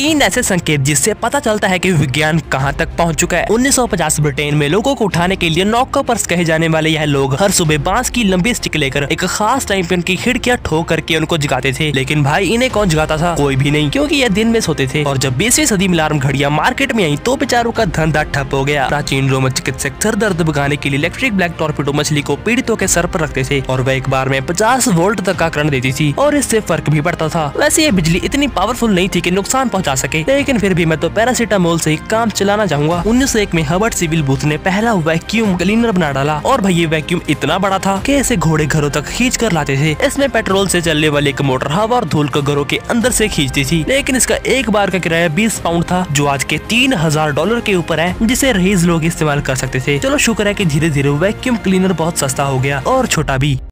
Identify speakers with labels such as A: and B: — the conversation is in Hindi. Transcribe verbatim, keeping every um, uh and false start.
A: तीन ऐसे संकेत जिससे पता चलता है कि विज्ञान कहां तक पहुंच चुका है। उन्नीस सौ पचास ब्रिटेन में लोगों को उठाने के लिए नॉकपर्स कहे जाने वाले यह लोग हर सुबह बांस की लंबी स्टिक लेकर एक खास टाइम पे उनकी खिड़कियां ठोक करके उनको जगाते थे। लेकिन भाई इन्हें कौन जगाता था? कोई भी नहीं, क्योंकि ये दिन में सोते थे। और जब बीसवीं सदी में अलार्म घड़ियां मार्केट में आई तो बेचारों का धंधा ठप हो गया। प्राचीन रोमन चिकित्सक सर दर्द भगाने के लिए इलेक्ट्रिक ब्लैक टॉर्पिडो मछली को पीड़ितों के सर पर रखते थे और वह एक बार में पचास वोल्ट तक का करंट देती थी और इससे फर्क भी पड़ता था। वैसे ये बिजली इतनी पावरफुल नहीं थी कि नुकसान पहुंचा सके, लेकिन फिर भी मैं तो पैरासीटामोल से ही काम चलाना चाहूंगा। उन्नीस सौ एक में हर्बर्ट सिविल बूथ ने पहला वैक्यूम क्लीनर बना डाला और भाई ये वैक्यूम इतना बड़ा था कि इसे घोड़े घरों तक खींच कर लाते थे। इसमें पेट्रोल से चलने वाली एक मोटर हवा और धूल को घरों के अंदर से खींचती थी, लेकिन इसका एक बार का किराया बीस पाउंड था, जो आज के तीन हजार डॉलर के ऊपर है, जिसे रईस लोग इस्तेमाल कर सकते थे। चलो शुक्र है कि धीरे धीरे वैक्यूम क्लीनर बहुत सस्ता हो गया और छोटा भी।